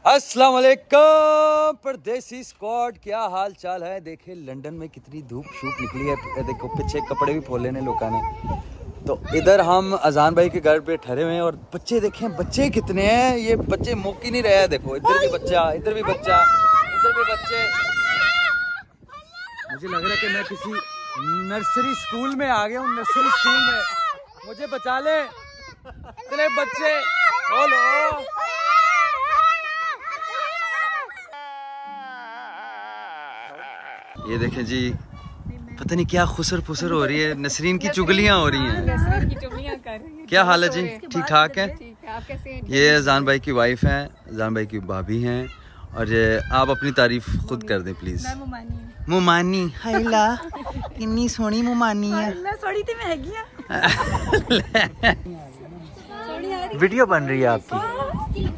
अस्सलाम वालेकुम परदेसी स्क्वाड, क्या हाल चाल है। देखे लंदन में कितनी धूप शूप निकली है। देखो पीछे कपड़े भी खोले ने लोगों ने। तो इधर हम अजान भाई के घर पे ठहरे हुए हैं और बच्चे देखें, बच्चे कितने हैं। ये बच्चे मुक ही नहीं रहे हैं। देखो इधर भी बच्चा, इधर भी बच्चा, इधर भी बच्चे। मुझे लग रहा है कि मैं किसी नर्सरी स्कूल में आ गया हूँ। नर्सरी स्कूल में मुझे बचा ले, इतने बच्चे। बोलो ये देखें जी, पता नहीं क्या खुसर फुसर हो रही है। नसरीन की चुगलियां हो रही हैं। क्या हाल है जी? ठीक ठाक है। ये अजान भाई की वाइफ हैं, अजान भाई की भाभी हैं। और आप अपनी तारीफ खुद कर दें प्लीज। मुमानी हैला कितनी सोहनी मुमानी है। वीडियो बन रही है आपकी।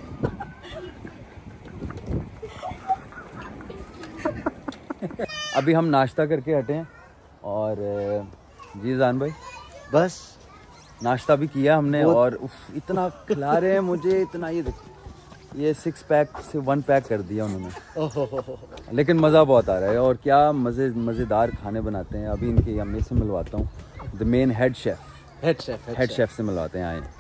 अभी हम नाश्ता करके हटे हैं और जी जान भाई बस नाश्ता भी किया हमने। और इतना खिला रहे हैं मुझे, इतना ये 6 पैक से 1 पैक कर दिया उन्होंने। लेकिन मज़ा बहुत आ रहा है और क्या मज़ेदार खाने बनाते हैं। अभी इनके अम्मी से मिलवाता हूँ, द मेन हेड शेफ से मिलवाते हैं। आए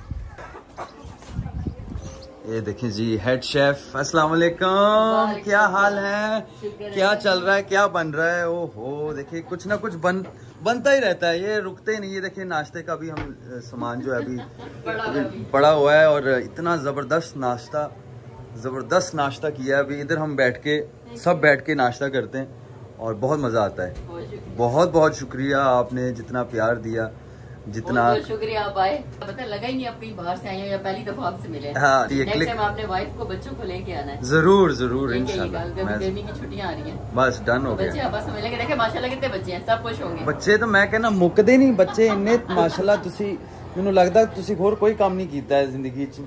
ये देखें जी, हेड शेफ। अस्सलाम वालेकुम, क्या हाल है? क्या चल रहा है, क्या बन रहा है? ओहो देखिए, कुछ ना कुछ बनता ही रहता है, ये रुकते ही नहीं। ये देखिए नाश्ते का भी हम सामान जो है अभी पड़ा हुआ है और इतना ज़बरदस्त नाश्ता किया है। अभी इधर हम सब बैठ के नाश्ता करते हैं और बहुत मज़ा आता है। बहुत बहुत शुक्रिया आपने जितना प्यार दिया, जितना शुक्रिया। आप आए, पता लगा ही नहीं आप कहीं बाहर से आए हो या पहली दफा आपसे मिले। हाँ, नेक्स्ट टाइम आपने वाइफ को बच्चों को लेके आना है। जरूर इंशाल्लाह। गर्मी की छुट्टियां आ रही हैं, बस डन हो गया। बच्चे आपस में मिलेंगे। देखे माशाल्लाह कितने बच्चे हैं, सब खुश होंगे। बच्चे तो मैं कहना मुकदे नहीं बच्चे इन्ने माशाल्लाह। तुसी मैनू लगदा तुसी होर कोई काम नहीं कीता है जिंदगी च।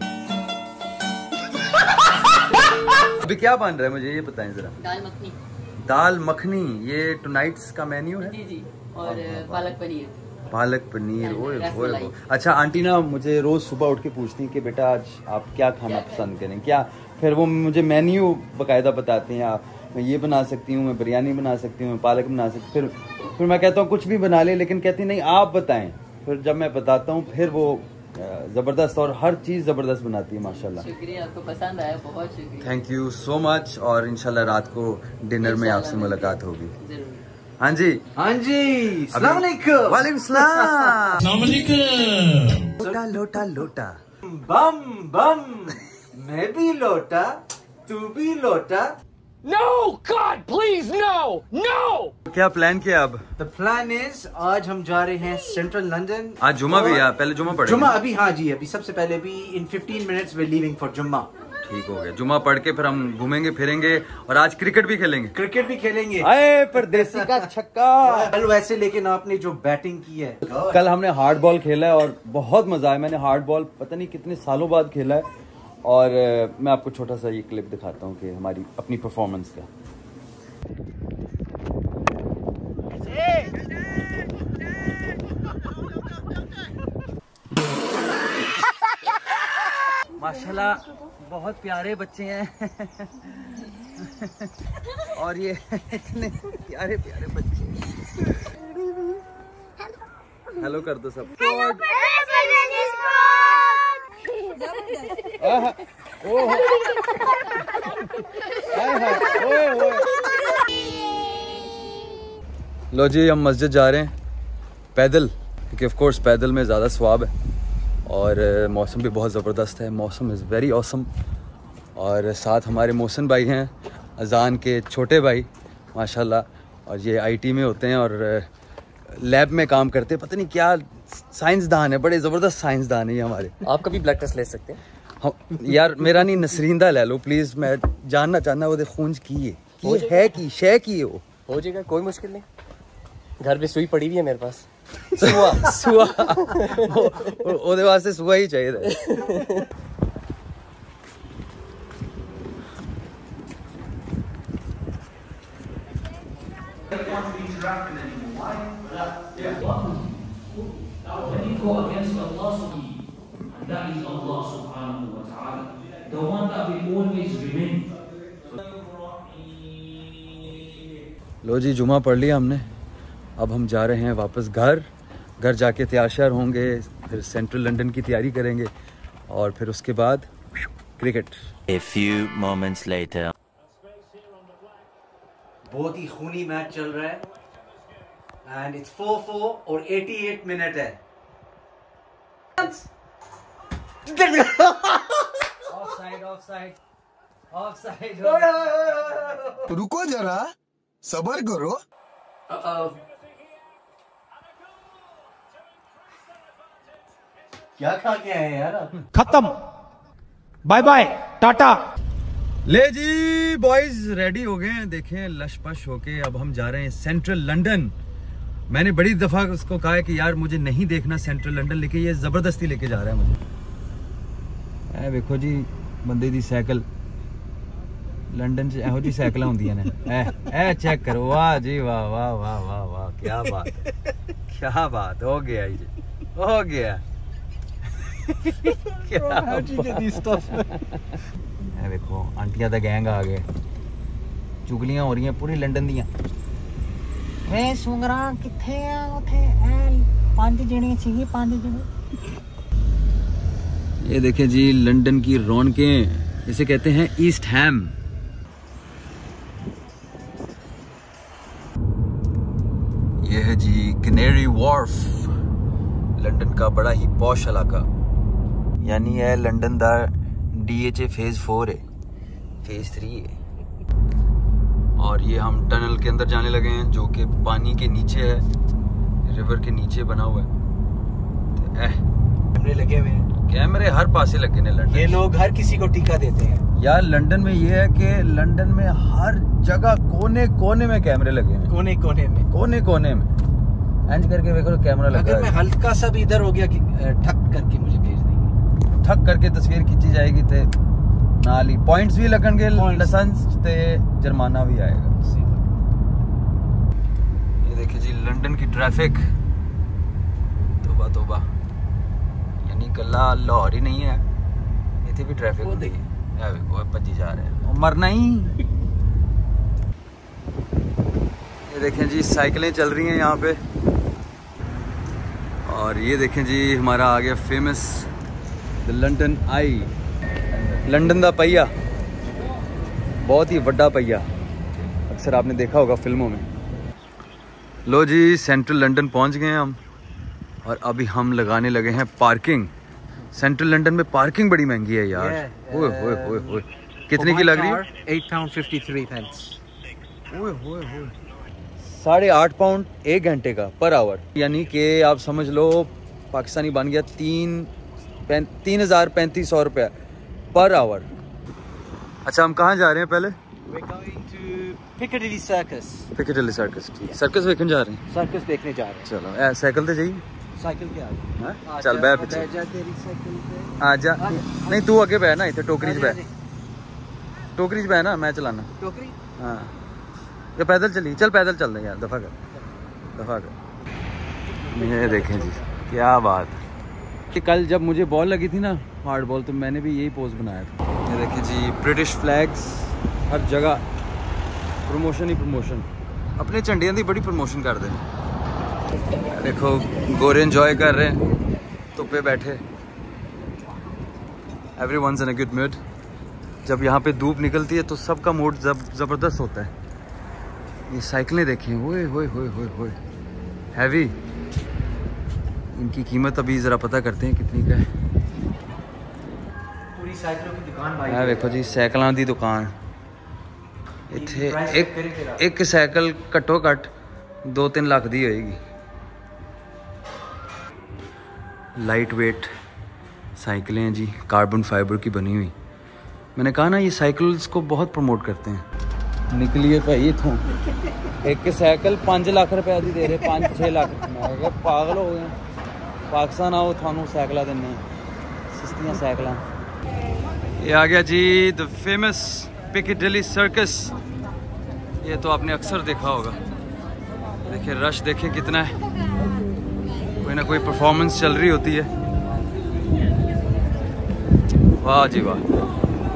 अभी क्या बन रहा है मुझे ये बताएं जरा। दाल मखनी ये टुनाइट्स का मेन्यू है जी। और पालक पनीर। ओए अच्छा, आंटी ना मुझे रोज सुबह उठ के पूछती हैं कि बेटा आज आप क्या खाना पसंद करें, क्या। फिर वो मुझे मेन्यू बकायदा बताते हैं। मैं ये बना सकती हूँ, मैं बिरयानी बना सकती हूँ, मैं पालक बना सकती हूँ। फिर मैं कहता हूँ कुछ भी बना ले, लेकिन कहती नहीं आप बताएं। फिर जब मैं बताता हूँ फिर वो जबरदस्त, और हर चीज जबरदस्त बनाती है माशाल्लाह। शुक्रिया, आपको पसंद आया, बहुत शुक्रिया। Thank you so much. और इंशाल्लाह रात को डिनर में आपसे मुलाकात होगी। हाँ जी अस्सलाम वालेकुम। वालेकुम सलाम। लोटा लोटा बम बम, मैं भी लोटा तू भी लोटा। No, God, please, no! क्या प्लान किया अब? The plan is आज हम जा रहे हैं सेंट्रल लंदन। आज जुम्मा भी है, पहले जुम्मा पढ़ेंगे। जुम्मा अभी, हाँ जी, अभी सबसे पहले भी in 15 minutes we're leaving for जुम्मा। ठीक हो गया, जुम्मा पढ़ के फिर हम घूमेंगे फिरेंगे और आज क्रिकेट भी खेलेंगे। आए परदेसी का छक्का। कल वैसे लेकिन आपने जो बैटिंग की है, कल हमने हार्ड बॉल खेला है और बहुत मजा आया। मैंने हार्ड बॉल पता नहीं कितने सालों बाद खेला है। और मैं आपको छोटा सा ये क्लिप दिखाता हूँ कि हमारी अपनी परफॉर्मेंस का। माशाल्लाह बहुत प्यारे बच्चे हैं। और ये इतने प्यारे बच्चे। हेलो कर दो सब। लो जी, हम मस्जिद जा रहे हैं पैदल, क्योंकि ऑफ कोर्स पैदल में ज़्यादा सवाब है। और मौसम भी बहुत ज़बरदस्त है, मौसम इज़ वेरी ऑसम। और साथ हमारे मोहसिन भाई हैं, अजान के छोटे भाई माशाल्लाह। और ये आईटी में होते हैं और लैब में काम करते हैं। पता नहीं क्या साइंसदान है, बड़े ज़बरदस्त साइंसदान है ये हमारे। आपका भी ब्लड टेस्ट ले सकते हैं। हम यार मेरा नहीं, नसरीन दा ले लो प्लीज़। मैं जानना चाहना वो खून की है कि शे की है वो। हो जाएगा, कोई मुश्किल नहीं। घर पे सुई पड़ी हुई है मेरे पास। सुआ ओदे वास्ते सुआ ही चाहिए। When you go against Allah, and that is Allah subhanahu wa ta'ala, the one that will always remain. लो जी, जुमा पढ़ लिया हमने। अब हम जा रहे हैं वापस घर जाके तैयार होंगे, फिर सेंट्रल लंदन की तैयारी करेंगे और फिर उसके बाद cricket. A few moments later. बहुत ही खूनी मैच चल रहा है एंड इट्स 4-4 और 88 मिनट है। ऑफसाइड। रुको जरा, सबर करो। क्या खा के आए यार? खत्म, बाय बाय, टाटा। ले जी बॉयज, रेडी हो गए हैं, देखें लशपश होके। अब हम जा रहे हैं सेंट्रल लंदन। मैंने बड़ी दफा उसको कहा है कि यार मुझे नहीं देखना सेंट्रल लंदन, लेकिन ये जबरदस्ती लेके जा रहा है मुझे। देखो जी बंदे दी साइकिल, लंदन च एहो जी साइकिल होंदियां ने। ए चेक करो, वाह जी वाह वाह वाह वाह वाह, क्या बात क्या बात हो गया जी, हो गया। देखो आंटिया दा गैंग आ गए, चुगलियां हो रही हैं पूरी लंदन दियां। वे सुंगरा किथे आ? उथे 5 जने सी, 5 जने। ये देखें जी लंदन की रौनकें, इसे कहते हैं ईस्ट हैम। ये है जी कैनरी वॉर्फ, लंदन का बड़ा ही पॉश इलाका। यानी है लंदन दा DHA फेज 4 है, फेज 3 है। और ये हम टनल के अंदर जाने लगे हैं जो कि पानी के नीचे है, रिवर के नीचे बना हुआ है। कैमरे लगे हुए हैं, कैमरे हर पासे लगे हैं लंदन। ये लोग हर किसी को टीका देते हैं यार। लंदन में ये है कि लंदन में हर जगह कोने कोने में कैमरे लगे हैं, कोने कोने में। एंड करके देखो कैमरा लगा। अगर मैं हल्का सा भी इधर हो गया कि ठक करके मुझे भेज देंगे, ठक करके तस्वीर खींची जाएगी ते नाल ही पॉइंट्स भी लगणगे, लाइसेंस ते जुर्माना भी आएगा। ये देखिए जी लंदन की ट्रैफिक, तौबा तौबा, यानी कल्ला लाहौर ही नहीं है, इतने भी ट्रैफिक होती है। देखो भज्जी जा रहे हैं, मरना ही। ये देखें जी साइकिलें चल रही हैं यहाँ पे। और ये देखें जी हमारा आ गया famous the London eye, London दा पहिया, बहुत ही बड़ा पहिया, अक्सर आपने देखा होगा फिल्मों में। लो जी सेंट्रल लंदन पहुंच गए हैं हम, और अभी हम लगाने लगे हैं पार्किंग। सेंट्रल लंदन में पार्किंग बड़ी महंगी है यार। ओए होए होए होए, कितने की लग रही है? £8.53। ओए होए होए, £8.5 1 घंटे का पर आवर, यानी कि आप समझ लो पाकिस्तानी बन गया 3,3500 रुपया पर आवर। अच्छा हम कहाँ जा रहे हैं पहले? Piccadilly circus. पिकाडिली सर्कस, ठीक। सर्कस देखने जा रहे हैं, सर्कस देखने जा रहे हैं। चलो साइकिल तो जाइए, साइकिल के आगे चल बैठ पीछे, आजा। नहीं तू आगे बैठ ना, इतने टोकरी बैठ, टोकरी बैठ ना, मैं चलाना टोकरी। हाँ या पैदल चली, चल पैदल चल रहे यार, दफा कर। ये देखें जी क्या बात कि कल जब मुझे बॉल लगी थी ना, हार्ड बॉल, तो मैंने भी यही पोज बनाया था। ये देखें जी ब्रिटिश फ्लैग्स हर जगह, प्रमोशन ही प्रमोशन, अपने झंडियां की बड़ी प्रमोशन कर दें। देखो गोरे एंजॉय कर रहे हैं धुप्पे बैठे, everyone's in a good mood. जब यहाँ पे धूप निकलती है तो सबका मूड ज़बरदस्त होता है। ये साइकिलें देखें, ओए होए होए होए होए, हैवी। इनकी कीमत अभी ज़रा पता करते हैं कितनी का है। पूरी साइकिलों की दुकान भाई है। देखो जी साइकिलों की दुकान, इत्थे एक साइकिल घट्टो घट्ट 2-3 लाख दी होएगी। लाइट वेट साइकिलें जी, कार्बन फाइबर की बनी हुई। मैंने कहा ना ये साइकिल्स को बहुत प्रमोट करते हैं। निकलिए भाई इथों, एक साइकिल 5 लाख रुपए की दे रहे, 5-6 लाख। मैं कहा पागल हो गए, पाकिस्तान आओ थानू साइकिल देने, सस्तियाँ साइकिल। ये आ गया जी द फेमस पिकाडिली सर्कस। ये तो आपने अक्सर देखा होगा। देखिए रश देखिए कितना है, कोई ना कोई परफॉर्मेंस चल रही होती है। वाह जी वाह,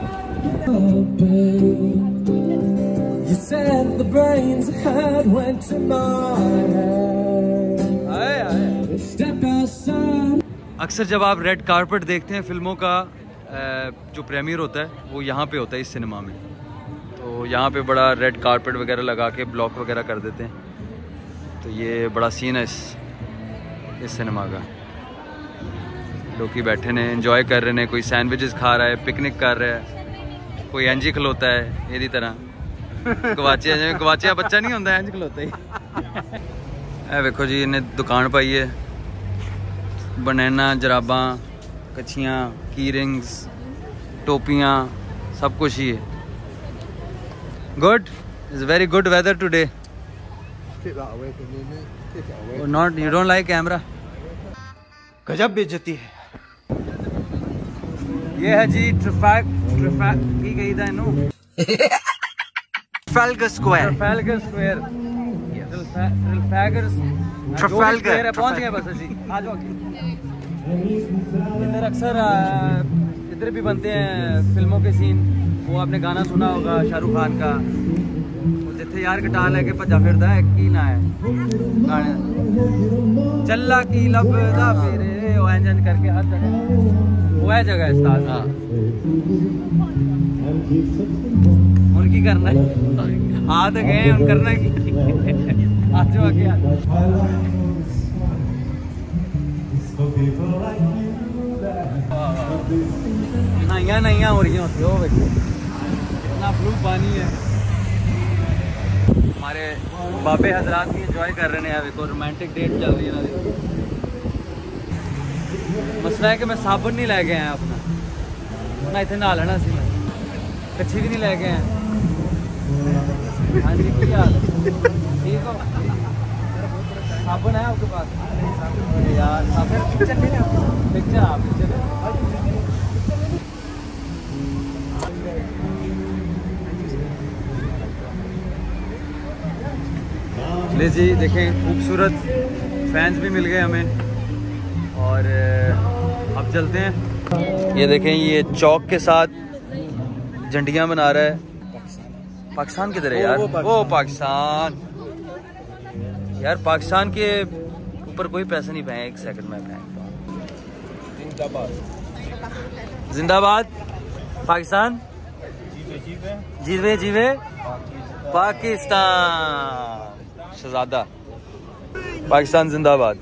अक्सर जब आप रेड कारपेट देखते हैं फिल्मों का जो प्रीमियर होता है वो यहाँ पे होता है इस सिनेमा में। तो यहाँ पे बड़ा रेड कारपेट वगैरह लगा के ब्लॉक वगैरह कर देते हैं। तो ये बड़ा सीन है इस सिनेमा का। लोग ही बैठे ने एंजॉय कर रहे हैं, कोई सैंडविचेस खा रहा है, पिकनिक कर रहा है, कोई एंजी खलोता है यही तरह गवाचिया बच्चा नहीं होता एंज खलोता ही। देखो जी इन्हें दुकान पाई है, बनैना, जराबां, कच्छियाँ, की रिंग्स, टोपियाँ, सब कुछ ही है। Good, it's very good weather today. Not, you don't like camera. गजब बेइज्जती है। ये है जी की गई था इनू ट्रफालगर स्क्वायर पहुंच गए बस जी। आ जाओ इधर अक्सर इधर भी बनते हैं फिल्मों के सीन। वो आपने गाना सुना होगा शाहरुख खान का, जिथे यार कटा लेके भजा फिरदा है की ना है गाने चल्ला की लबदा फिरे ओ इंजन करके हर जगह वो है जगह उस्ताद। हाँ उनकी करना है, आ तो गए उन करना की आज जो आगे नैया हो रही होती हो इतना ब्लू पानी है। हमारे बाबे हजरात भी एंजॉय कर रहे हैं। देखो रोमांटिक डेट चल रही है ना। मसला है कि मैं साबुन नहीं ले गए हैं अपना ना, इतने नहा लेना सी मैं, कच्छी भी नहीं ले गए हैं। हाँ जी क्या हाल ठीक हो? साबुन है आपके पास? यार साबुन पिक्चर नहीं है, पिक्चर आप पिक्चर ले जी। देखें खूबसूरत फैंस भी मिल गए हमें और अब चलते हैं। ये देखें ये चौक के साथ झंडियाँ बना रहा है। पाकिस्तान किधर है यार? वो पाकिस्तान यार, पाकिस्तान के ऊपर कोई पैसे नहीं पाए। एक सेकंड में फेंक जिंदाबाद पाकिस्तान, जीवे जीवे पाकिस्तान, शहजादा पाकिस्तान जिंदाबाद।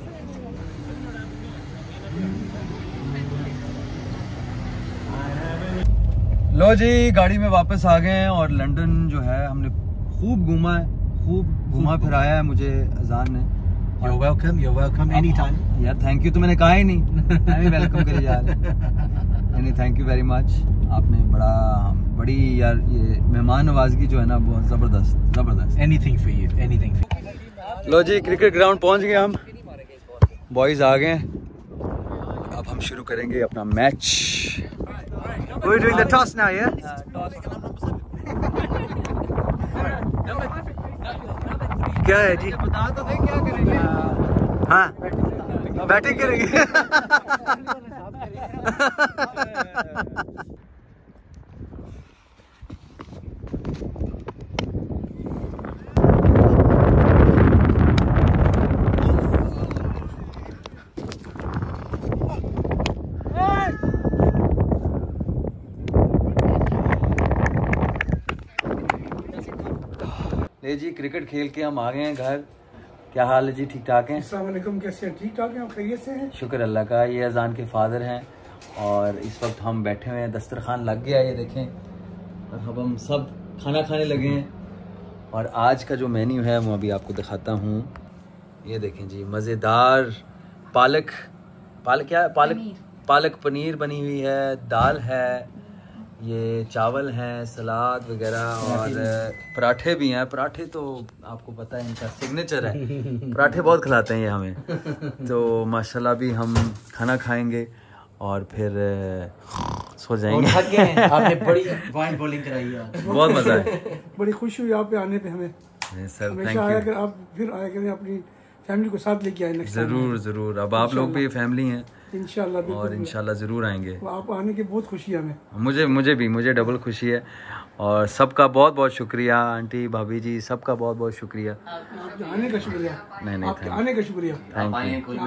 लो जी गाड़ी में वापस आ गए हैं और लंदन जो है हमने खूब घूमा है, खूब घुमा फिराया है मुझे अजान ने। You're welcome anytime. यार थैंक यू तो मैंने कहा ही नहीं, मैं भी वेलकम करे यार। नहीं थैंक यू वेरी मच, आपने बड़ी यार ये मेहमान नवाजगी जो है ना बहुत जबरदस्त। Anything for you. लो जी क्रिकेट ग्राउंड पहुंच गए हम, बॉयज आ गए। अब हम शुरू करेंगे अपना match. We're doing the toss now, yeah? क्या है जी? बता तो दे क्या करेंगे। हाँ बैटिंग करेंगे। ले जी क्रिकेट खेल के हम आ गए हैं घर। क्या हाल है जी? ठीक ठाक हैं? अस्सलाम वालेकुम, कैसे हैं? ठीक ठाक हैं, आप खैरियत से हैं? शुक्र अल्लाह का। ये अजान के फादर हैं और इस वक्त हम बैठे हुए हैं, दस्तरखान लग गया ये देखें, और अब हम सब खाना खाने लगे हैं। और आज का जो मेन्यू है वो अभी आपको दिखाता हूँ। ये देखें जी मज़ेदार पालक पनीर बनी हुई है, दाल है, ये चावल हैं, सलाद वगैरह और पराठे भी हैं। पराठे तो आपको पता है इनका सिग्नेचर है, पराठे बहुत खिलाते हैं ये हमें। तो माशाल्लाह भी हम खाना खाएंगे और फिर सो जाएंगे। आपने बड़ी वाइड बॉलिंग कराई है, बहुत मज़ा है। बड़ी खुशी हुई आप पे आने पे हमें। सर हमेशा आया कर, आप फिर आया करें, अपनी फैमिली को साथ लेके आए नेक्स्ट टाइम। जरूर जरूर, अब आप लोग भी फैमिली हैं इंशाल्लाह, और इंशाल्लाह जरूर आएंगे। आप आने की बहुत खुशी है हमें। मुझे डबल खुशी है। और सबका बहुत बहुत शुक्रिया, आंटी भाभी जी सबका बहुत बहुत शुक्रिया। आपके आने का शुक्रिया। नहीं आपके आने का शुक्रिया। Thank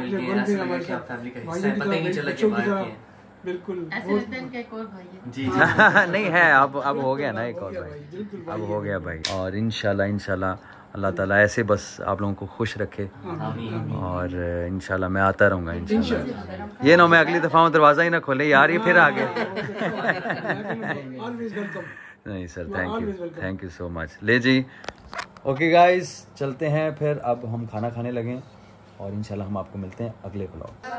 you. बिल्कुल ऐसे लगता है इनका एक और भाई है। जी नहीं है, अब हो गया ना एक और भाई, अब हो गया भाई। और इंशाल्लाह अल्लाह ताला ऐसे बस आप लोगों को खुश रखे और इंशाल्लाह मैं आता रहूँगा इंशाल्लाह। ये ना मैं अगली दफ़ा दरवाज़ा ही ना खोले यार, ये फिर आ गए। नहीं sir, thank you so much. ले जी, ओके गाइस, चलते हैं फिर। अब हम खाना खाने लगे और इंशाल्लाह हम आपको मिलते हैं अगले ब्लॉग।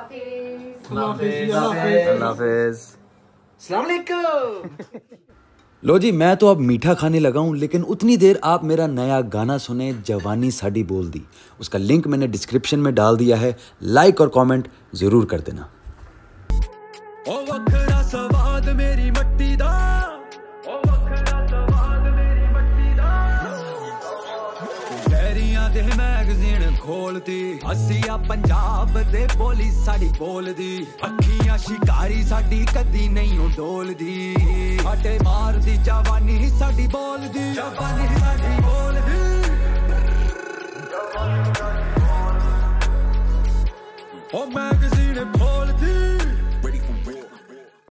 अल्लाह हाफिज़। अस्सलाम वालेकुम। लो जी, मैं तो अब मीठा खाने लगा हूँ, लेकिन उतनी देर आप मेरा नया गाना सुने, जवानी साडी बोल दी। उसका लिंक मैंने डिस्क्रिप्शन में डाल दिया है, लाइक और कमेंट जरूर कर देना। ओ वखरा स्वाद मेरी मट्टी दा, ओ वखरा स्वाद मेरी मट्टी दा। गैरियां दे मैगज़ीन खोलती, हसिया पंजाब दे बोली साडी बोलदी। अखियां शिकारी साडी कदी नहीं डोलदी, साडे मारदी जवानी साडी बोलदी, जवानी साडी बोलदी। ओ मैगज़ीन खोलदी।